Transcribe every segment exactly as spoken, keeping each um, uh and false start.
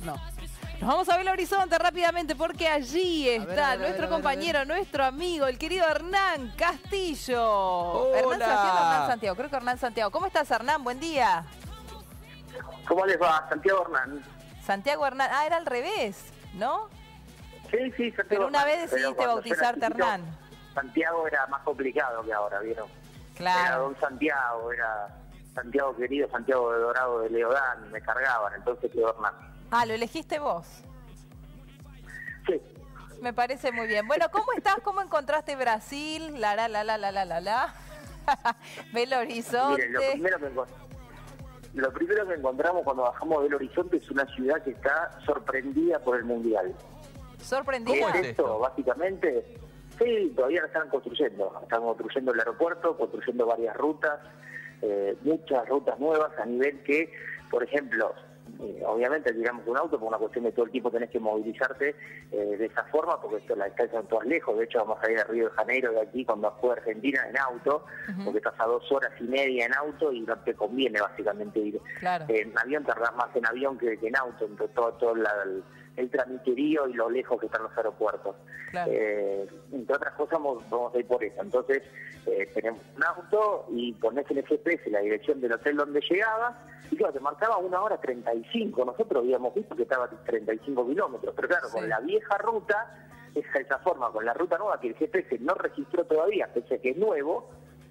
No. Nos vamos a Belo Horizonte rápidamente porque allí está ver, a ver, nuestro a ver, compañero, a ver. nuestro amigo, el querido Hernán Castillo. Hola. Hernán Santiago, Hernán Santiago. Creo que Hernán Santiago. ¿Cómo estás, Hernán? Buen día. ¿Cómo les va? Santiago Hernán. Santiago Hernán. Ah, era al revés, ¿no? Sí, sí, Santiago Pero una Hernán. vez Pero decidiste cuando yo era bautizarte chiquito, Hernán. Santiago era más complicado que ahora, ¿vieron? Era Claro. Don Santiago, era Santiago querido, Santiago de Dorado de Leodán, me cargaban, entonces quedó Hernán. Ah, lo elegiste vos. Sí. Me parece muy bien. Bueno, ¿cómo estás? ¿Cómo encontraste Brasil? La, la, la, la, la, la, la, la. Belo Horizonte. Miren, lo primero, que encont- lo primero que encontramos cuando bajamos de Belo Horizonte es una ciudad que está sorprendida por el Mundial. Sorprendida. ¿Qué es es esto? esto? Básicamente, sí, todavía lo están construyendo. Están construyendo el aeropuerto, construyendo varias rutas, eh, muchas rutas nuevas a nivel que, por ejemplo, eh, obviamente llegamos un auto por una cuestión de todo el tiempo tenés que movilizarte eh, de esa forma, porque esto, las distancias son todas lejos. De hecho, vamos a ir a Río de Janeiro de aquí cuando juega Argentina en auto, Ujú. porque estás a dos horas y media en auto y no te conviene básicamente ir. Claro. Eh, en avión tardás más en avión que, que en auto, entre todo, todo la- el, el tramiterío y lo lejos que están los aeropuertos. Claro. Eh, entre otras cosas vamos, vamos a ir por eso. Entonces eh, tenemos un auto y ponés en el G P S la dirección del hotel donde llegabas y claro, te marcaba una hora treinta y cinco. Nosotros habíamos visto que estaba a treinta y cinco kilómetros, pero claro, Sí. con la vieja ruta, es de esa forma, con la ruta nueva que el G P S no registró todavía, pese a que es nuevo,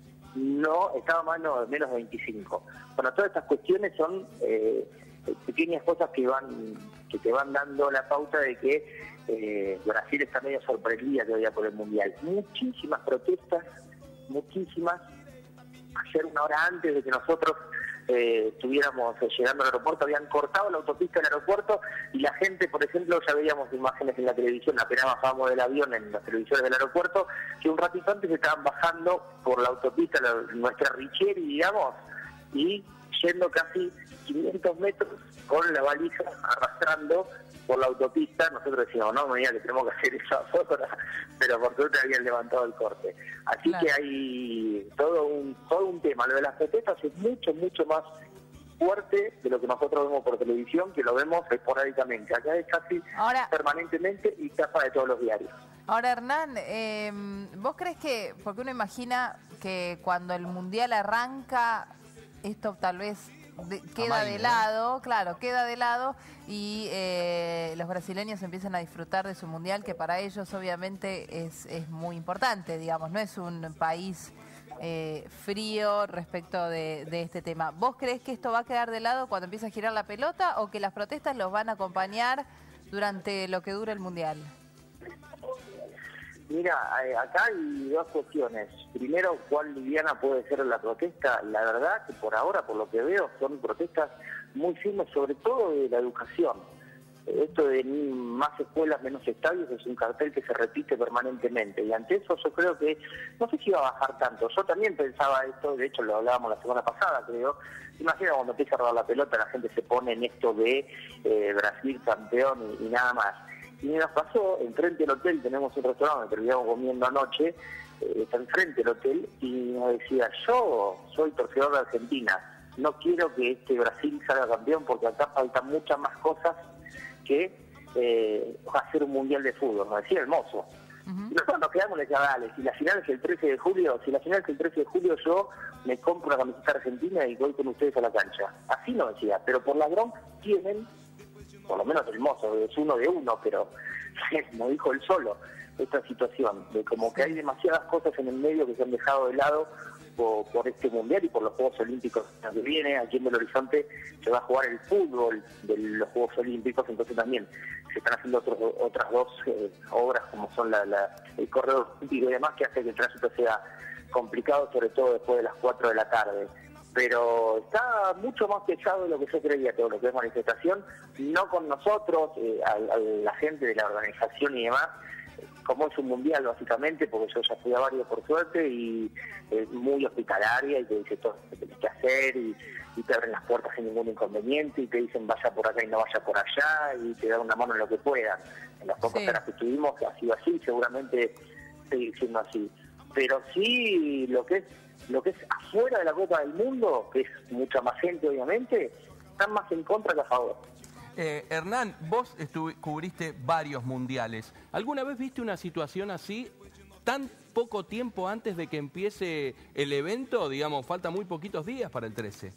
no estaba más no, menos de veinticinco. Bueno, todas estas cuestiones son eh, pequeñas cosas que van que te van dando la pauta de que eh, Brasil está medio sorprendida todavía por el Mundial. Muchísimas protestas, muchísimas. Ayer, una hora antes de que nosotros eh, estuviéramos eh, llegando al aeropuerto, habían cortado la autopista del aeropuerto y la gente, por ejemplo, ya veíamos imágenes en la televisión, apenas bajábamos del avión en las televisiones del aeropuerto, que un ratito antes estaban bajando por la autopista, la, nuestra Richeri, digamos, y yendo casi quinientos metros con la valija arrastrando por la autopista. Nosotros decíamos, no, mira, que tenemos que hacer eso ahora, pero por suerte habían levantado el corte. Así Claro. que hay todo un todo un tema. Lo de las protestas es mucho, mucho más fuerte de lo que nosotros vemos por televisión, que lo vemos esporádicamente. Acá es casi Ahora- permanentemente y tapa de todos los diarios. Ahora, Hernán, eh, ¿vos crees que, porque uno imagina que cuando el Mundial arranca, esto tal vez de- queda Amaine, de ¿no? lado, claro, queda de lado y eh, los brasileños empiezan a disfrutar de su Mundial, que para ellos obviamente es, es muy importante, digamos, no es un país eh, frío respecto de, de este tema. ¿Vos creés que esto va a quedar de lado cuando empieza a girar la pelota o que las protestas los van a acompañar durante lo que dure el Mundial? Mira, eh, acá hay dos cuestiones. Primero, ¿cuál liviana puede ser la protesta? La verdad que por ahora, por lo que veo, son protestas muy firmes, sobre todo de la educación. Eh, Esto de ni más escuelas, menos estadios, es un cartel que se repite permanentemente. Y ante eso yo creo que, no sé si iba a bajar tanto. Yo también pensaba esto, de hecho lo hablábamos la semana pasada, creo. Imagina cuando empieza a rodar la pelota, la gente se pone en esto de eh, Brasil campeón y, y nada más. Y nos pasó, enfrente del hotel tenemos un restaurante donde terminamos comiendo anoche, eh, está enfrente del hotel, y nos decía, yo soy torcedor de Argentina, no quiero que este Brasil salga campeón porque acá faltan muchas más cosas que eh, hacer un mundial de fútbol, nos decía hermoso. Ujú. Y nosotros nos quedamos y le decía, dale, si la final es el trece de julio, si la final es el trece de julio, yo me compro una camiseta argentina y voy con ustedes a la cancha. Así nos decía, pero por la bronca tienen, por lo menos el mozo, es uno de uno, pero como dijo él solo, esta situación de como que hay demasiadas cosas en el medio que se han dejado de lado por, por este mundial y por los Juegos Olímpicos que viene. Aquí en Belo Horizonte se va a jugar el fútbol de los Juegos Olímpicos, entonces también se están haciendo otros, otras dos eh, obras como son la, la, el corredor olímpico y demás, que hace que el tránsito sea complicado, sobre todo después de las cuatro de la tarde. Pero está mucho más pesado de lo que yo creía todo lo que es manifestación, no con nosotros, eh, a, a la gente de la organización y demás, como es un mundial básicamente, porque yo ya fui a varios por suerte y es muy hospitalaria y te dice todo lo que tenés que hacer y, y te abren las puertas sin ningún inconveniente y te dicen vaya por acá y no vaya por allá y te dan una mano en lo que puedan. En las pocas Sí. horas que estuvimos ha sido así, seguramente sigue siendo así. Pero sí, lo que es lo que es afuera de la Copa del Mundo, que es mucha más gente obviamente, están más en contra que a favor. Eh, Hernán, vos cubriste varios mundiales. ¿Alguna vez viste una situación así, tan poco tiempo antes de que empiece el evento? Digamos, falta muy poquitos días para el trece.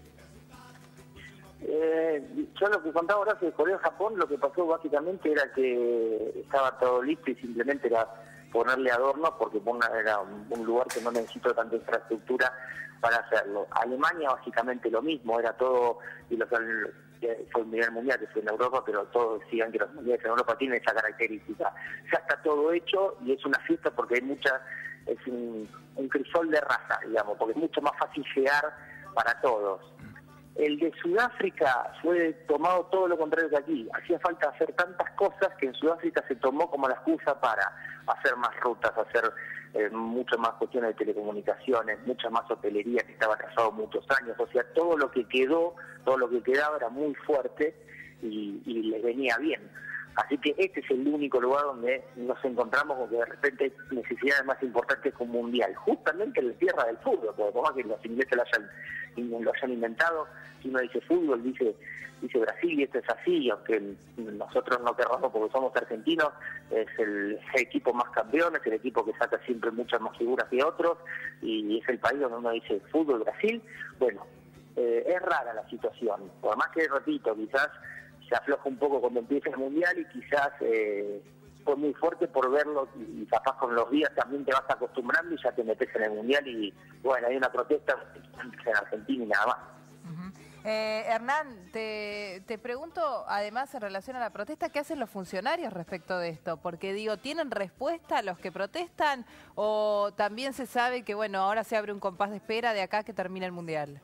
Eh, yo lo que contaba ahora de Corea-Japón, lo que pasó básicamente era que estaba todo listo y simplemente era ponerle adornos porque era un lugar que no necesitó tanta infraestructura para hacerlo. Alemania básicamente lo mismo, era todo, y los, fue un nivel mundial que fue en Europa, pero todos decían que los mundiales en Europa tienen esa característica. Ya está todo hecho y es una fiesta porque hay mucha, es un, un crisol de raza, digamos, porque es mucho más fácil llegar para todos. El de Sudáfrica fue tomado todo lo contrario que aquí. Hacía falta hacer tantas cosas que en Sudáfrica se tomó como la excusa para hacer más rutas, hacer eh, mucho más cuestiones de telecomunicaciones, mucha más hotelería que estaba atrasado muchos años. O sea, todo lo que quedó, todo lo que quedaba era muy fuerte y, y les venía bien. Así que este es el único lugar donde nos encontramos con que de repente hay necesidades más importantes que un mundial, justamente en la tierra del fútbol, porque por más que los ingleses lo hayan, lo hayan inventado, si uno dice fútbol, dice dice Brasil y esto es así, aunque nosotros no querramos porque somos argentinos, es el equipo más campeón, es el equipo que saca siempre muchas más figuras que otros, y es el país donde uno dice fútbol, Brasil. Bueno, eh, es rara la situación, por más que, repito, quizás se afloja un poco cuando empieza el mundial y quizás eh, fue muy fuerte por verlo y capaz con los días también te vas acostumbrando y ya te metes en el mundial y bueno, hay una protesta en Argentina y nada más. Uh-huh. eh, Hernán, te, te pregunto además en relación a la protesta, ¿qué hacen los funcionarios respecto de esto? Porque digo, ¿tienen respuesta a los que protestan o también se sabe que bueno, ahora se abre un compás de espera de acá que termine el mundial?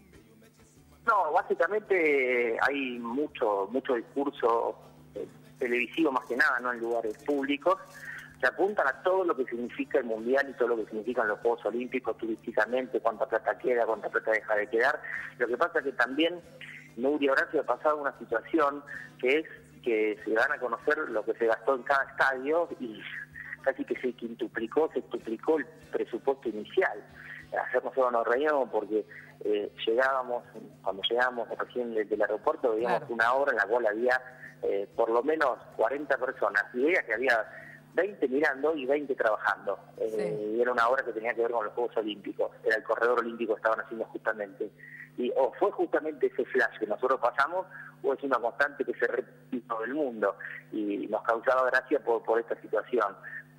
No, básicamente hay mucho mucho discurso eh, televisivo más que nada, no en lugares públicos, se apuntan a todo lo que significa el Mundial y todo lo que significan los Juegos Olímpicos turísticamente, cuánta plata queda, cuánta plata deja de quedar. Lo que pasa es que también, Nuria Horacio, ha pasado una situación que es que se dan a conocer lo que se gastó en cada estadio y casi que se quintuplicó, se duplicó el presupuesto inicial. Ayer nosotros nos reíamos porque eh, llegábamos, cuando llegábamos recién del, del aeropuerto, veíamos claro. una hora en la cual había eh, por lo menos cuarenta personas, y veía que había veinte mirando y veinte trabajando. Eh, sí. Y era una hora que tenía que ver con los Juegos Olímpicos, era el corredor olímpico que estaban haciendo justamente. Y o fue justamente ese flash que nosotros pasamos, o es una constante que se repite en todo el mundo, y nos causaba gracia por, por esta situación.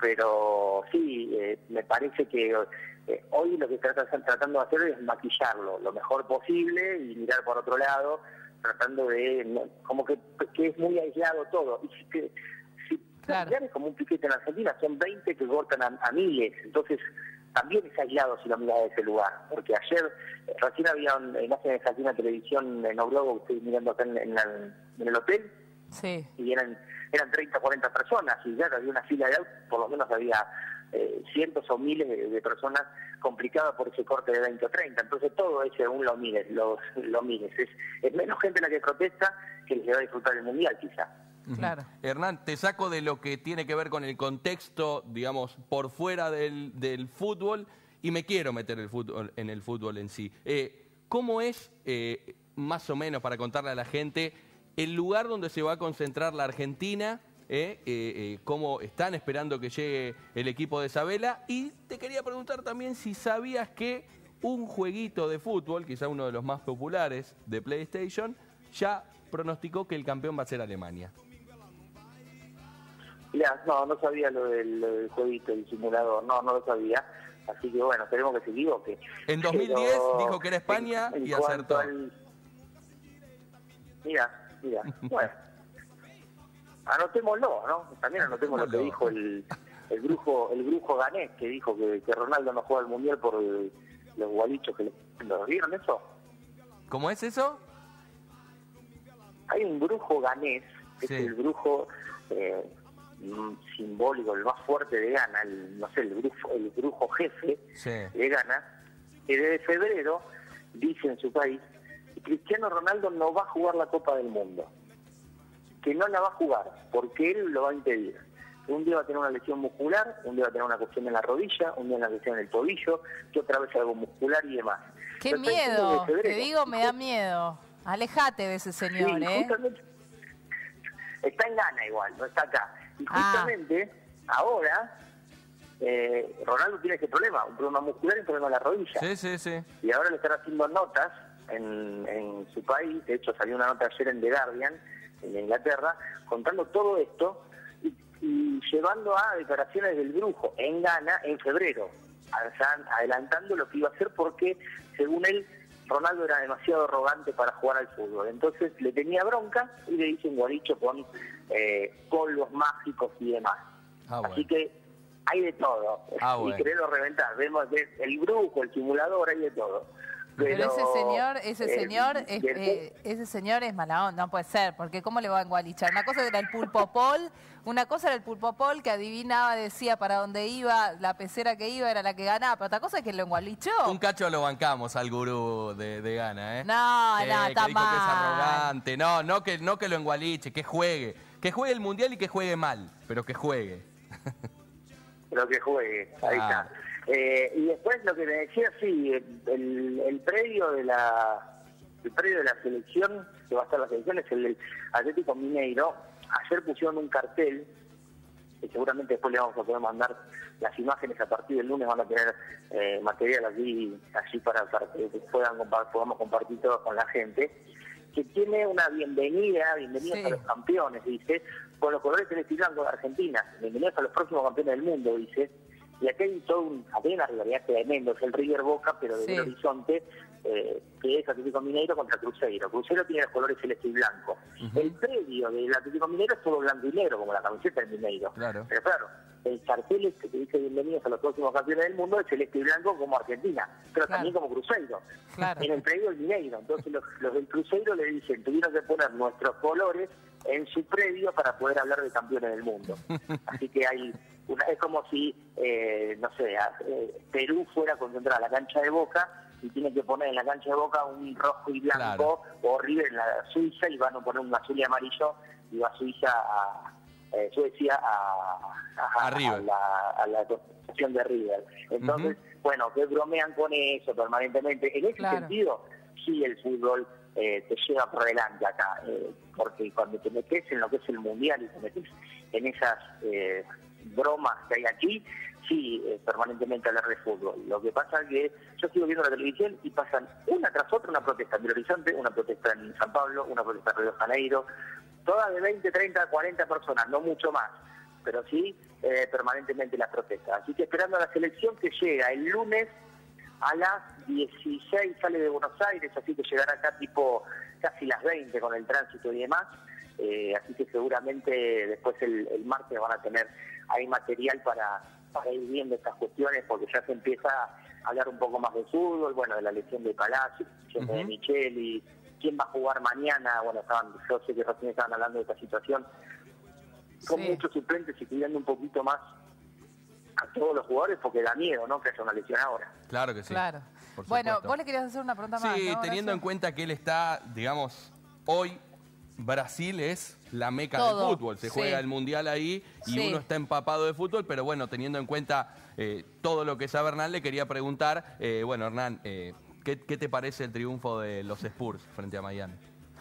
Pero sí, eh, me parece que eh, hoy lo que están tratando de hacer es maquillarlo lo mejor posible y mirar por otro lado, tratando de, no, como que, que es muy aislado todo. Y si, que, si claro. es como un piquete en Argentina, son veinte que cortan a, a miles, entonces también es aislado si lo miras de ese lugar. Porque ayer, eh, recién había una imagen de una televisión en Noruego que estoy mirando acá en, en, la, en el hotel, sí. y eran eran treinta, cuarenta personas, y ya había una fila de autos, por lo menos había eh, cientos o miles de, de personas complicadas por ese corte de veinte o treinta, entonces todo es según lo mires, lo, lo mires, es, es menos gente la que protesta que les va a disfrutar el mundial quizá. Claro. Hernán, te saco de lo que tiene que ver con el contexto, digamos, por fuera del, del fútbol, y me quiero meter el fútbol, en el fútbol en sí. Eh, ¿Cómo es, eh, más o menos, para contarle a la gente, el lugar donde se va a concentrar la Argentina, eh, eh, eh, cómo están esperando que llegue el equipo de Sabela? Y te quería preguntar también si sabías que un jueguito de fútbol, quizá uno de los más populares de PlayStation, ya pronosticó que el campeón va a ser Alemania. Mirá, no, no sabía lo del, lo del jueguito, el simulador, no, no lo sabía. Así que bueno, esperemos que se equivoque. En dos mil diez Pero, dijo que era España en, en y acertó. Al... Mira. Mira, bueno, anotémoslo, ¿no? También anotemos lo que dijo el, el brujo el brujo ganés, que dijo que, que Ronaldo no juega al Mundial por el, los gualichos que le... ¿Lo vieron eso? ¿Cómo es eso? Hay un brujo ganés, que sí. es el brujo eh, simbólico, el más fuerte de Ghana, el, no sé, el brujo, el brujo jefe sí. de Ghana, que desde febrero dice en su país Cristiano Ronaldo no va a jugar la Copa del Mundo, que no la va a jugar porque él lo va a impedir. Un día va a tener una lesión muscular, un día va a tener una cuestión en la rodilla, un día una lesión en el tobillo, que otra vez algo muscular y demás. ¡Qué miedo! Te digo, me da miedo. Alejate de ese señor, sí, ¿eh? Justamente, Está en Ghana igual, no está acá. Y Ah. justamente ahora eh, Ronaldo tiene ese problema, un problema muscular y un problema en la rodilla. Sí, sí, sí. Y ahora le están haciendo notas en, en su país, de hecho salió una nota ayer en The Guardian, en Inglaterra, contando todo esto y, y llevando a declaraciones del brujo en Ghana en febrero, adelantando lo que iba a hacer porque, según él, Ronaldo era demasiado arrogante para jugar al fútbol. Entonces le tenía bronca y le hizo un guaricho con eh, polvos mágicos y demás. Ah, bueno. Así que hay de todo. Ah, y bueno. quererlo reventar. Vemos de- el brujo, el simulador, hay de todo. Pero, Pero, ese señor, ese eh, señor, es, después- eh, ese señor es mala onda, no puede ser, porque ¿cómo le va a engualichar? Una cosa era el pulpopol, una cosa era el pulpopol que adivinaba, decía para dónde iba, la pecera que iba era la que ganaba, pero otra cosa es que lo engualichó. Un cacho lo bancamos al gurú de, de Ghana, ¿eh? No, Eh, no, que está dijo que es mal. arrogante. No, no que, no que lo engualiche, que juegue. Que juegue el Mundial y que juegue mal, pero que juegue. Pero que juegue, ahí Ah. está. Eh, y después lo que me decía, sí, el, el predio de la el predio de la selección, que va a estar la selección, es el del Atlético Mineiro. Ayer pusieron un cartel, que seguramente después le vamos a poder mandar las imágenes a partir del lunes, van a tener eh, material allí, allí para, para que puedan compa- podamos compartir todos con la gente, que tiene una bienvenida, bienvenidos Sí. a los campeones, dice, con los colores celeste y blanco de Argentina, bienvenidos a los próximos campeones del mundo, dice. Y aquí hay todo un, aquí hay una rivalidad tremenda, es el River Boca, pero de Sí. Belo Horizonte, eh, que es Atlético Mineiro contra Cruzeiro. Cruzeiro tiene los colores celeste y blanco. El predio del Atlético Mineiro es todo blanco y negro, como la camiseta del Mineiro. Claro. Pero claro, el cartel este que dice bienvenidos a los próximos campeones del mundo es celeste y blanco como Argentina, pero Claro. también como Cruzeiro. Claro. En el predio del Mineiro. Entonces los, los del Cruzeiro le dicen, tuvieron que poner nuestros colores en su predio para poder hablar de campeones del mundo. Así que hay una, es como si, eh, no sé, a- eh, Perú fuera a concentrar la cancha de Boca y tiene que poner en la cancha de Boca un rojo y blanco, o River en la Suiza y van a poner un azul y amarillo y va Suiza a eh, Suecia a, a, A River. a la, a la concentración de River. Entonces, bueno, que bromean con eso permanentemente. En ese Claro. sentido, sí el fútbol eh, te lleva por delante acá, eh, porque cuando te metes en lo que es el mundial y te metes en esas eh, bromas que hay aquí, sí, eh, permanentemente hablar de fútbol. Lo que pasa es que yo sigo viendo la televisión y pasan una tras otra una protesta en Belo Horizonte, una protesta en San Pablo, una protesta en Río de Janeiro, todas de veinte, treinta, cuarenta personas, no mucho más, pero sí eh, permanentemente las protestas. Así que esperando a la selección que llega el lunes a las dieciséis, sale de Buenos Aires, así que llegará acá tipo casi las veinte con el tránsito y demás. Eh, así que seguramente después el, el martes van a tener ahí material para, para ir viendo estas cuestiones, porque ya se empieza a hablar un poco más de fútbol, bueno, de la elección de Palacio, de Ujú. Micheli, quién va a jugar mañana. Bueno, estaban, yo sé que recién estaban hablando de esta situación, con Sí. muchos suplentes y cuidando un poquito más a todos los jugadores, porque da miedo, ¿no?, que haya una lesión ahora. Claro que sí. Claro. por Bueno, supuesto. vos le querías hacer una pregunta más, Sí, ¿no, teniendo en Horacio? cuenta que él está, digamos, hoy Brasil es la meca Todo, del fútbol. Se sí. juega el Mundial ahí y Sí. uno está empapado de fútbol, pero bueno, teniendo en cuenta eh, todo lo que sabe Hernán, le quería preguntar, eh, bueno, Hernán, eh, ¿qué, qué te parece el triunfo de los Spurs frente a Miami?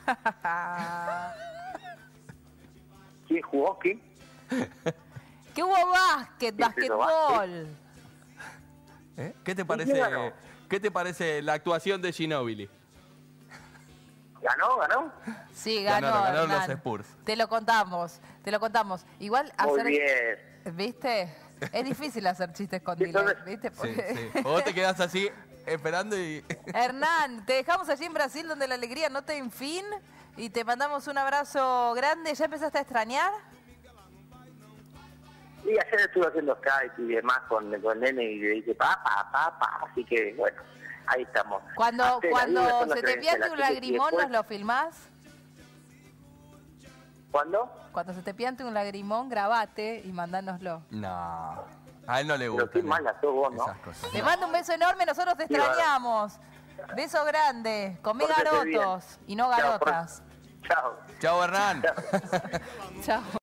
¿Quién jugó? ¿Qué? ¿Qué hubo básquet, ¿Qué es eso, basquetbol? ¿Eh? ¿Qué te quién parece, ganó? ¿Qué te parece la actuación de Ginóbili? ¿Ganó? ¿Ganó? Sí, ganó, Ganaron, ganaron los Hernán. Spurs. Te lo contamos, te lo contamos. Igual Muy hacer... bien. ¿Viste? Es difícil hacer chistes con Sí, delay, entonces- ¿viste? Sí, Porque- sí. O vos te quedás así esperando y... Hernán, te dejamos allí en Brasil donde la alegría no tiene fin y te mandamos un abrazo grande. ¿Ya empezaste a extrañar? Y ayer estuve haciendo Skype y demás con, con el nene y le dije, papá, papá, así que bueno, ahí estamos. Cuando, Hace la vida cuando son las se te creencias, piante las un que- y lagrimón, después- ¿nos lo filmás? ¿Cuándo? Cuando se te piante un lagrimón, grabate y mandánoslo. No, a él no le Pero gusta. qué mala sos vos, ¿no? Esas cosas. Te mando un beso enorme, nosotros te Sí, va. extrañamos. Beso grande, comé Pórtese bien. garotos y no Chao, por- garotas. Chao. Chao, Hernán. Chao. Chao.